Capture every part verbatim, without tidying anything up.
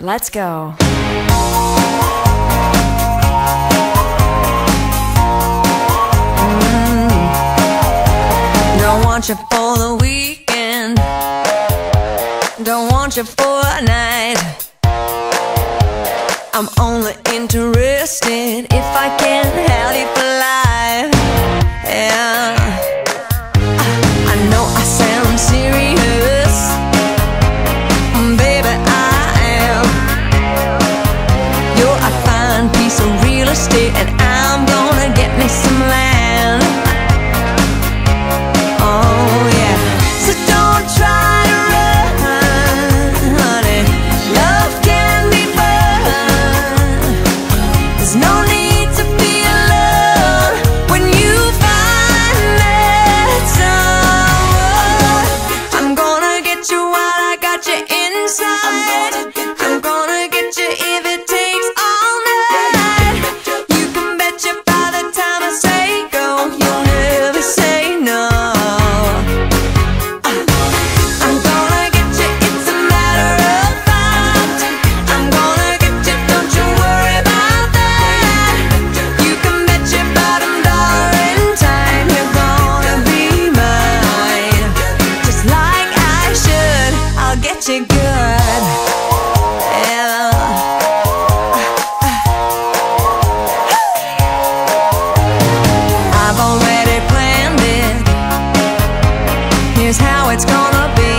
Let's go. Mm. Don't want you for the weekend, don't want you for a night. I'm only interested if I can have you for life. Yeah, I know I sound serious, baby, I am. You're a fine piece of real estate, and I'm gonna get me some land. Oh yeah, so don't try to run, honey. Love can be fun. There's no need to be alone when you find that someone. I'm gonna get you while I got you inside. I'm gonna get you if it takes all night. You can bet you by the time I say go, you'll never say no. I'm gonna get you, it's a matter of fact. I'm gonna get you, don't you worry about that. You can bet your bottom dollar in time you're gonna be mine. Just like I should, I'll get you good. Yeah. I've already planned it. Here's how it's gonna be.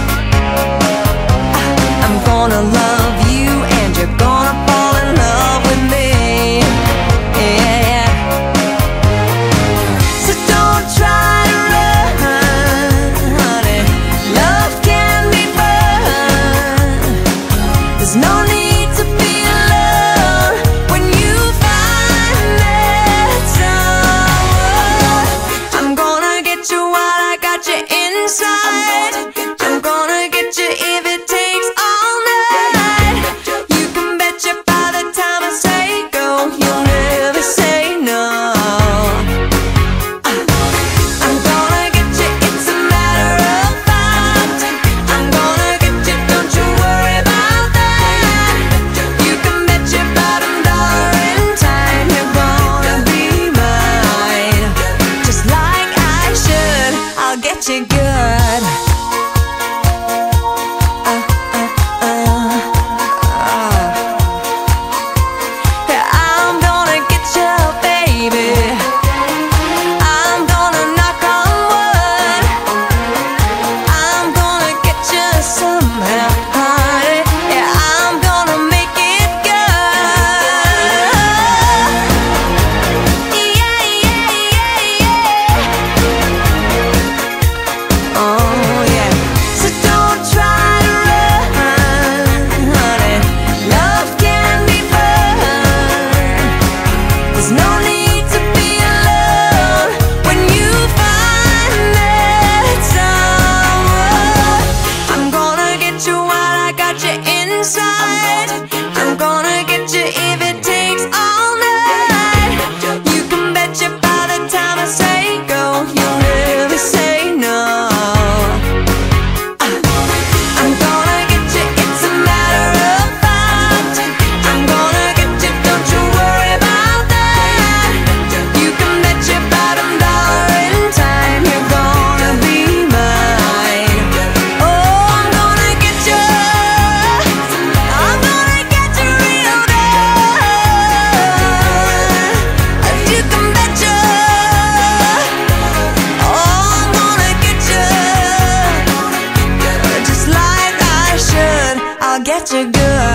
I'm gonna love you and you're gonna fall in love with me. Yeah. So don't try to run, honey. Love can be fun. There's no need to be alone when you find that someone. I'm gonna get you while I got you inside. I'm gonna get you if it takes all night. You can bet you by the time I say go, you'll never say no. I'm gonna get you, it's a matter of fact. I'm gonna get you, don't you worry about that. You can bet your bottom dollar in time you're gonna be mine. Just like I should, I'll get you good. Uh, uh, uh, uh. Yeah, I'm gonna get you, baby. I'm gonna knock on wood. I'm gonna get you somehow, honey. Yeah, I'm gonna make it good. Yeah, yeah, yeah, yeah. Oh yeah. So don't try to run, honey. Love can be fun. There's no need to be alone when you find that someone. I'm gonna get you while I got you inside. I'm gonna get you if it takes all night. You can bet you by the time I say go, you'll never say no. I'm gonna get you, it's a matter of fact. I'm gonna get you, don't you worry about that. You can bet your bottom dollar in time you're gonna be mine. Oh, I'm gonna get you, I'm gonna get you real good. You can bet you, oh, I'm gonna get you, just like I should, I'll get you good.